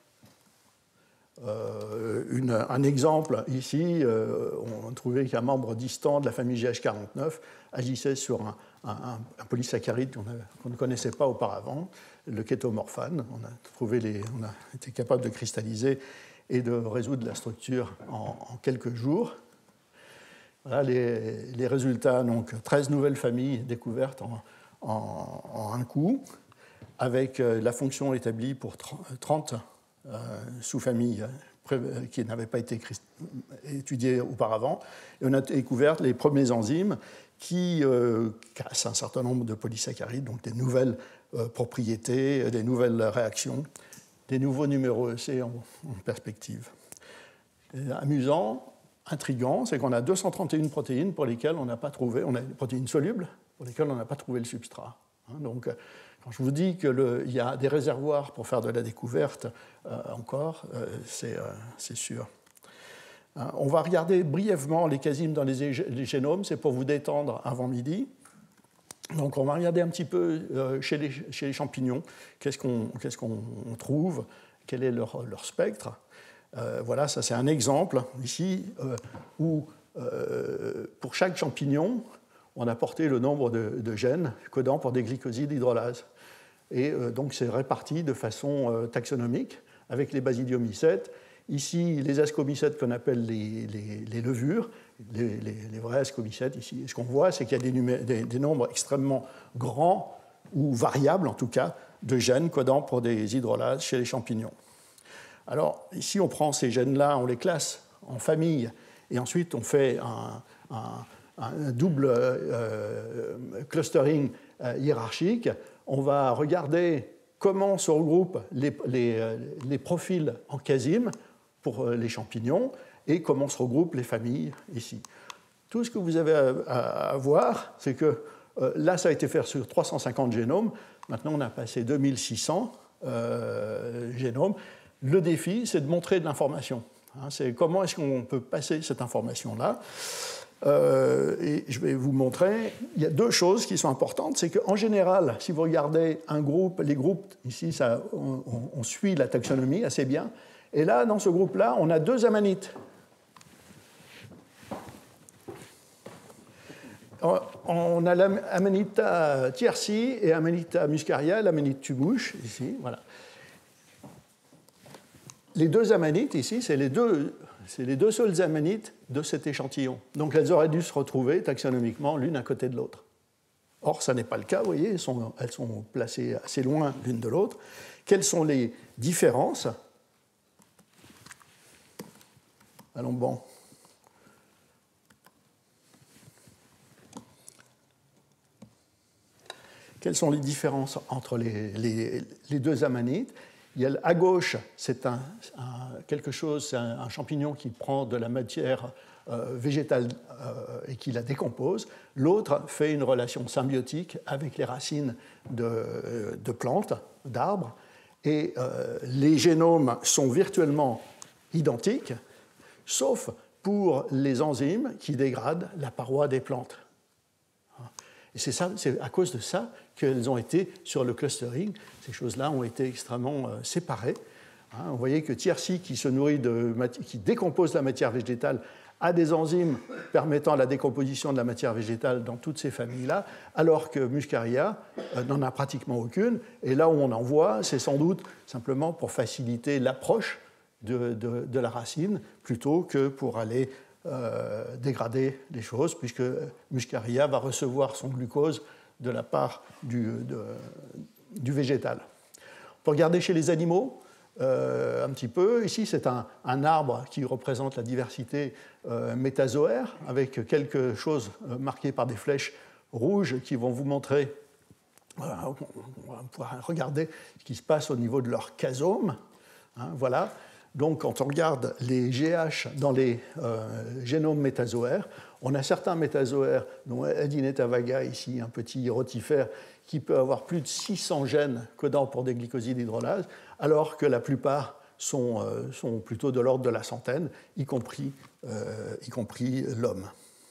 Speaker 2: Euh, une, un exemple ici, euh, on a trouvé qu'un membre distant de la famille G H quarante-neuf agissait sur un, un, un polysaccharide qu'on, qu'on ne connaissait pas auparavant, le kétomorphane. On a, trouvé les, on a été capable de cristalliser et de résoudre la structure en, en quelques jours. Voilà les, les résultats, donc treize nouvelles familles découvertes en, en, en un coup, avec la fonction établie pour trente Euh, sous-familles qui n'avaient pas été étudiées auparavant. Et on a découvert les premiers enzymes qui euh, cassent un certain nombre de polysaccharides, donc des nouvelles euh, propriétés, des nouvelles réactions, des nouveaux numéros E C en, en perspective. Et amusant, intriguant, c'est qu'on a deux cent trente et une protéines pour lesquelles on n'a pas trouvé, on a des protéines solubles pour lesquelles on n'a pas trouvé le substrat. Hein, donc, quand je vous dis qu'il y a des réservoirs pour faire de la découverte euh, encore, euh, c'est, euh, c'est sûr. Hein, on va regarder brièvement les casymes dans les, les génomes, c'est pour vous détendre avant midi. Donc on va regarder un petit peu euh, chez, les, chez les champignons, qu'est-ce qu'on, qu'est-ce qu'on trouve, quel est leur, leur spectre. Euh, voilà, ça c'est un exemple ici euh, où euh, pour chaque champignon, on a porté le nombre de, de gènes codant pour des glycosides hydrolases. Et euh, donc c'est réparti de façon euh, taxonomique avec les basidiomycètes. Ici, les ascomycètes qu'on appelle les, les, les levures, les, les, les vrais ascomycètes ici. Et ce qu'on voit, c'est qu'il y a des, numé- des, des nombres extrêmement grands, ou variables en tout cas, de gènes codant pour des hydrolases chez les champignons. Alors ici, on prend ces gènes-là, on les classe en famille, et ensuite on fait un, un, un double euh, clustering euh, hiérarchique. On va regarder comment se regroupent les, les, les profils en casymes pour les champignons et comment se regroupent les familles ici. Tout ce que vous avez à, à, à voir, c'est que euh, là, ça a été fait sur trois cent cinquante génomes. Maintenant, on a passé deux mille six cents euh, génomes. Le défi, c'est de montrer de l'information. Hein, c'est comment est-ce qu'on peut passer cette information-là. Euh, et je vais vous montrer, il y a deux choses qui sont importantes, c'est qu'en général, si vous regardez un groupe, les groupes, ici, ça, on, on suit la taxonomie assez bien, et là, dans ce groupe-là, on a deux amanites. On a l'Amanita tierci et Amanita muscaria, l'Amanite tubouche, ici, voilà. Les deux amanites, ici, c'est les deux... C'est les deux seules amanites de cet échantillon. Donc elles auraient dû se retrouver taxonomiquement l'une à côté de l'autre. Or, ça n'est pas le cas, vous voyez, elles sont, elles sont placées assez loin l'une de l'autre. Quelles sont les différences? Allons bon. Quelles sont les différences entre les, les, les deux amanites? Il y a, à gauche, c'est un, un, quelque chose, c'est un, un champignon qui prend de la matière euh, végétale euh, et qui la décompose. L'autre fait une relation symbiotique avec les racines de, de plantes, d'arbres. Et euh, les génomes sont virtuellement identiques, sauf pour les enzymes qui dégradent la paroi des plantes. Et c'est, ça, c'est à cause de ça qu'elles ont été sur le clustering. Ces choses-là ont été extrêmement euh, séparées. Hein, vous voyez que tierci, qui se nourrit de qui décompose la matière végétale, a des enzymes permettant la décomposition de la matière végétale dans toutes ces familles-là, alors que muscaria euh, n'en a pratiquement aucune. Et là où on en voit, c'est sans doute simplement pour faciliter l'approche de, de, de la racine, plutôt que pour aller Euh, dégrader les choses, puisque muscaria va recevoir son glucose de la part du, de, du végétal. On peut regarder chez les animaux euh, un petit peu. Ici, c'est un, un arbre qui représente la diversité euh, métazoaire, avec quelque chose euh, marqué par des flèches rouges qui vont vous montrer, voilà, on va pouvoir regarder ce qui se passe au niveau de leur chasome. Hein, voilà. Donc, quand on regarde les G H dans les euh, génomes métazoaires, on a certains métazoaires, dont Adineta vaga, ici, un petit rotifère, qui peut avoir plus de six cents gènes codants pour des glycosides hydrolases, alors que la plupart sont, euh, sont plutôt de l'ordre de la centaine, y compris, euh, y compris l'homme.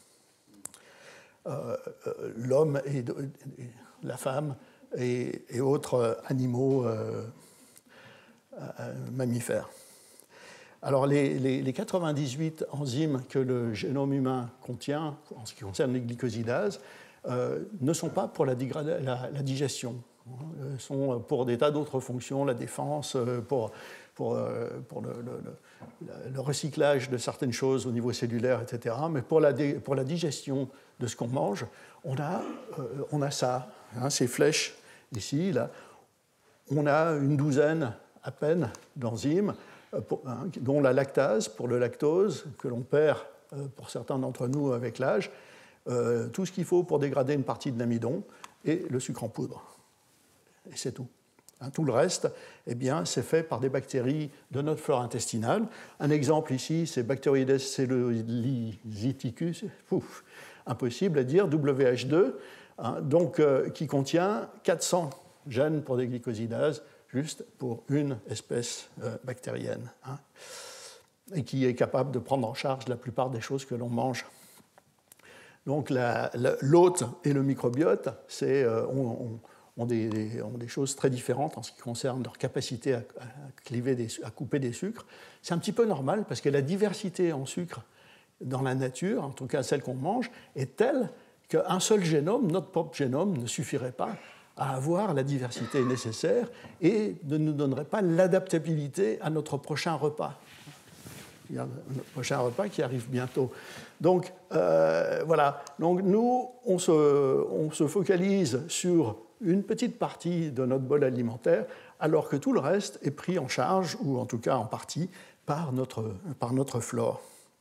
Speaker 2: Euh, l'homme et de, la femme et, et autres animaux euh, euh, mammifères. Alors, les, les, les quatre-vingt-dix-huit enzymes que le génome humain contient, en ce qui concerne les glycosidases, euh, ne sont pas pour la, la, la digestion. Elles sont pour des tas d'autres fonctions, la défense, pour, pour, pour le, le, le recyclage de certaines choses au niveau cellulaire, et cetera. Mais pour la, pour la digestion de ce qu'on mange, on a, euh, on a ça, hein, ces flèches ici, là. On a une douzaine à peine d'enzymes, Pour, hein, dont la lactase pour le lactose, que l'on perd euh, pour certains d'entre nous avec l'âge, euh, tout ce qu'il faut pour dégrader une partie de l'amidon, et le sucre en poudre. Et c'est tout. Hein, tout le reste, eh bien, c'est fait par des bactéries de notre flore intestinale. Un exemple ici, c'est Bacteroides celluliticus, Pouf, impossible à dire, W H deux, hein, donc, euh, qui contient quatre cents gènes pour des glycosidases, juste pour une espèce euh, bactérienne, hein, et qui est capable de prendre en charge la plupart des choses que l'on mange. Donc la, la, l'hôte et le microbiote c'est, euh, ont, ont, des, des, ont des choses très différentes en ce qui concerne leur capacité à, à, cliver des, à couper des sucres. C'est un petit peu normal parce que la diversité en sucre dans la nature, en tout cas celle qu'on mange, est telle qu'un seul génome, notre propre génome, ne suffirait pas à avoir la diversité nécessaire et ne nous donnerait pas l'adaptabilité à notre prochain repas. Il y a notre prochain repas qui arrive bientôt. Donc, euh, voilà. Donc, nous, on se, on se focalise sur une petite partie de notre bol alimentaire, alors que tout le reste est pris en charge, ou en tout cas en partie, par notre, par notre flore.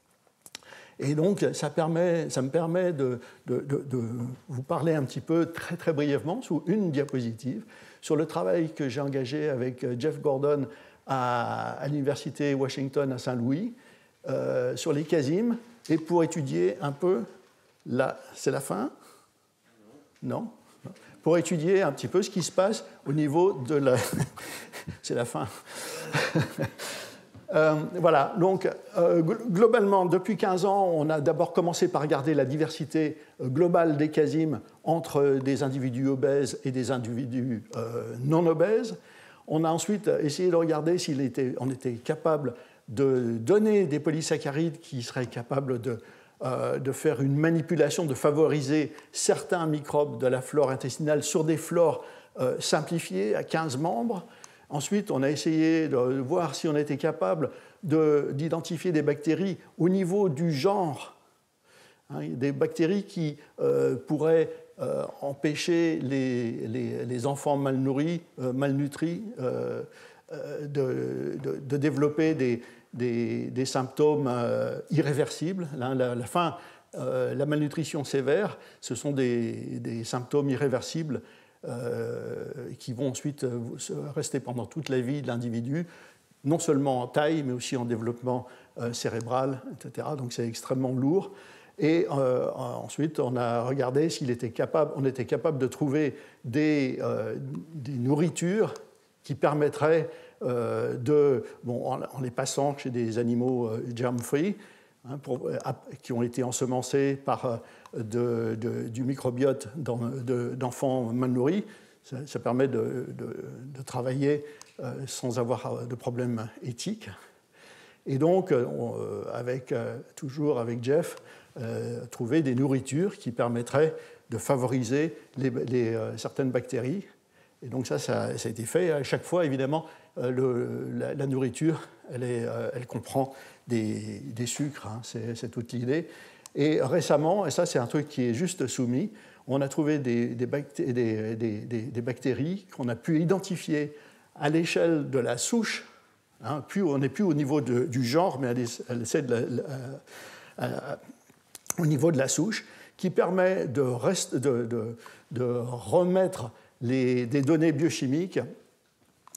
Speaker 2: Et donc, ça, permet, ça me permet de, de, de, de vous parler un petit peu, très très brièvement, sous une diapositive, sur le travail que j'ai engagé avec Jeff Gordon à, à l'Université Washington à Saint-Louis, euh, sur les casymes, et pour étudier un peu, la, c'est la fin ? Non ? Pour étudier un petit peu ce qui se passe au niveau de la... c'est la fin. Euh, voilà, donc euh, globalement, depuis quinze ans, on a d'abord commencé par regarder la diversité globale des casymes entre des individus obèses et des individus euh, non obèses. On a ensuite essayé de regarder si était, on était capable de donner des polysaccharides qui seraient capables de, euh, de faire une manipulation, de favoriser certains microbes de la flore intestinale sur des flores euh, simplifiées à quinze membres. Ensuite, on a essayé de voir si on était capable de, d'identifier des bactéries au niveau du genre, hein, des bactéries qui euh, pourraient euh, empêcher les, les, les enfants mal nourris, euh, malnutris, euh, de, de, de développer des, des, des symptômes euh, irréversibles. La, la, la, fin, euh, la malnutrition sévère, ce sont des, des symptômes irréversibles Euh, qui vont ensuite rester pendant toute la vie de l'individu, non seulement en taille, mais aussi en développement euh, cérébral, et cetera. Donc c'est extrêmement lourd. Et euh, ensuite, on a regardé s'il était capable, on était capable de trouver des, euh, des nourritures qui permettraient euh, de, bon, en, en les passant chez des animaux euh, germ-free, hein, pour, qui ont été ensemencés par De, de, du microbiote de, d'enfants mal nourris, ça, ça permet de, de, de travailler euh, sans avoir de problème éthique. Et donc, on, avec, euh, toujours avec Jeff, euh, trouver des nourritures qui permettraient de favoriser les, les, euh, certaines bactéries. Et donc ça, ça, ça a été fait. À chaque fois, évidemment, euh, le, la, la nourriture, elle, est, euh, elle comprend des, des sucres, hein, c'est, c'est toute l'idée. Et récemment, et ça c'est un truc qui est juste soumis, on a trouvé des, des, bactéries, des, des, des bactéries qu'on a pu identifier à l'échelle de la souche, hein, plus, on n'est plus au niveau de, du genre, mais à l'échelle de la, à, à, au niveau de la souche, qui permet de, reste, de, de, de remettre les, des données biochimiques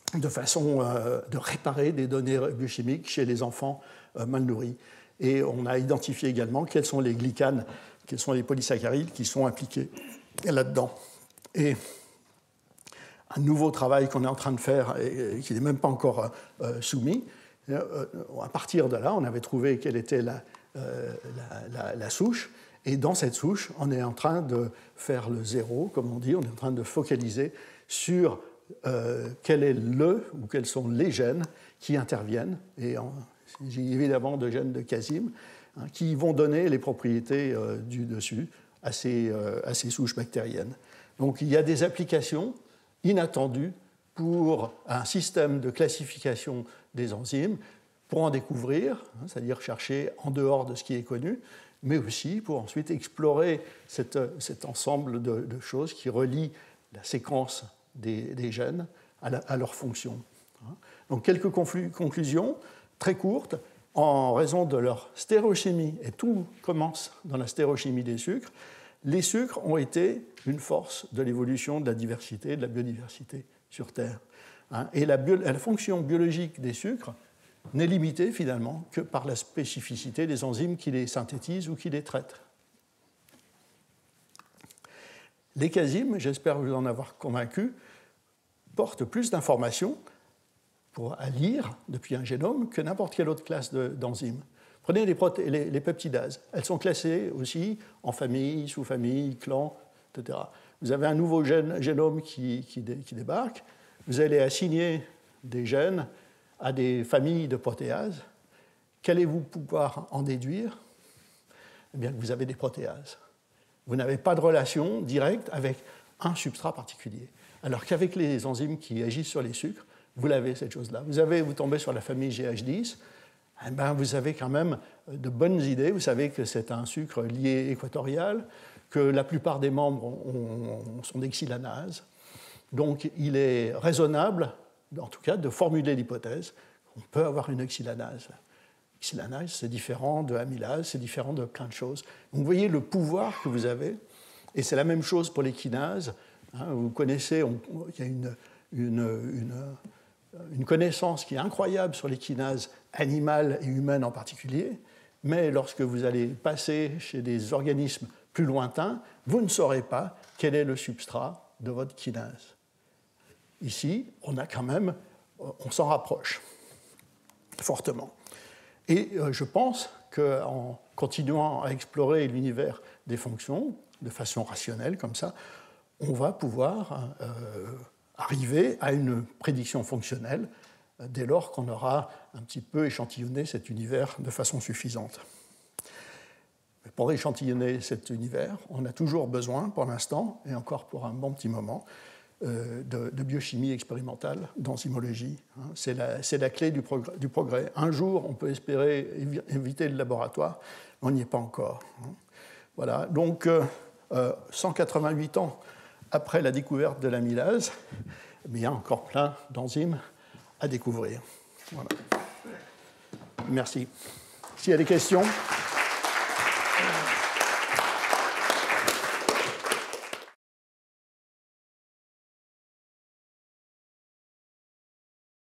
Speaker 2: de façon euh, de réparer des données biochimiques chez les enfants euh, mal nourris. Et on a identifié également quels sont les glycanes, quels sont les polysaccharides qui sont impliqués là-dedans. Et un nouveau travail qu'on est en train de faire et, et qui n'est même pas encore euh, soumis, euh, à partir de là, on avait trouvé quelle était la, euh, la, la, la souche. Et dans cette souche, on est en train de faire le zéro, comme on dit, on est en train de focaliser sur euh, quel est le ou quels sont les gènes qui interviennent. Et en, il s'agit évidemment de gènes de Casim, hein, qui vont donner les propriétés euh, du dessus à ces, euh, à ces souches bactériennes. Donc il y a des applications inattendues pour un système de classification des enzymes, pour en découvrir, hein, c'est-à-dire chercher en dehors de ce qui est connu, mais aussi pour ensuite explorer cette, cet ensemble de, de choses qui relient la séquence des, des gènes à, la, à leur fonction. Donc quelques conclusions très courtes. En raison de leur stéréochimie, et tout commence dans la stéréochimie des sucres, les sucres ont été une force de l'évolution de la diversité, de la biodiversité sur Terre. Et la, bio, la fonction biologique des sucres n'est limitée finalement que par la spécificité des enzymes qui les synthétisent ou qui les traitent. Les casymes, j'espère vous en avoir convaincu, portent plus d'informations pour à lire depuis un génome que n'importe quelle autre classe de, d'enzymes. Prenez les, proté- les, les peptidases. Elles sont classées aussi en famille, sous-famille, clan, et cetera. Vous avez un nouveau gène, génome qui, qui, dé, qui débarque. Vous allez assigner des gènes à des familles de protéases. Qu'allez-vous pouvoir en déduire? Eh bien, que vous avez des protéases. Vous n'avez pas de relation directe avec un substrat particulier. Alors qu'avec les enzymes qui agissent sur les sucres, vous l'avez, cette chose-là. Vous, avez, vous tombez sur la famille G H dix, eh bien, vous avez quand même de bonnes idées. Vous savez que c'est un sucre lié équatorial, que la plupart des membres ont, ont, sont des xylanases. Donc, il est raisonnable, en tout cas, de formuler l'hypothèse qu'on peut avoir une xylanase. Xylanase, c'est différent de amylase, c'est différent de plein de choses. Donc, vous voyez le pouvoir que vous avez, et c'est la même chose pour les kinases. Hein, vous connaissez, on, il y a une, une, une une connaissance qui est incroyable sur les kinases animales et humaines en particulier, mais lorsque vous allez passer chez des organismes plus lointains, vous ne saurez pas quel est le substrat de votre kinase. Ici, on a quand même, on s'en rapproche fortement. Et je pense qu'en continuant à explorer l'univers des fonctions de façon rationnelle, comme ça, on va pouvoir euh, arriver à une prédiction fonctionnelle dès lors qu'on aura un petit peu échantillonné cet univers de façon suffisante. Mais pour échantillonner cet univers, on a toujours besoin, pour l'instant, et encore pour un bon petit moment, euh, de, de biochimie expérimentale, d'enzymologie. Hein. C'est la, c'est la clé du progrès, du progrès. Un jour, on peut espérer éviter le laboratoire, mais on n'y est pas encore. Hein. Voilà, donc euh, euh, cent quatre-vingt-huit ans après la découverte de l'amylase, il y a encore plein d'enzymes à découvrir. Voilà. Merci. S'il y a des questions.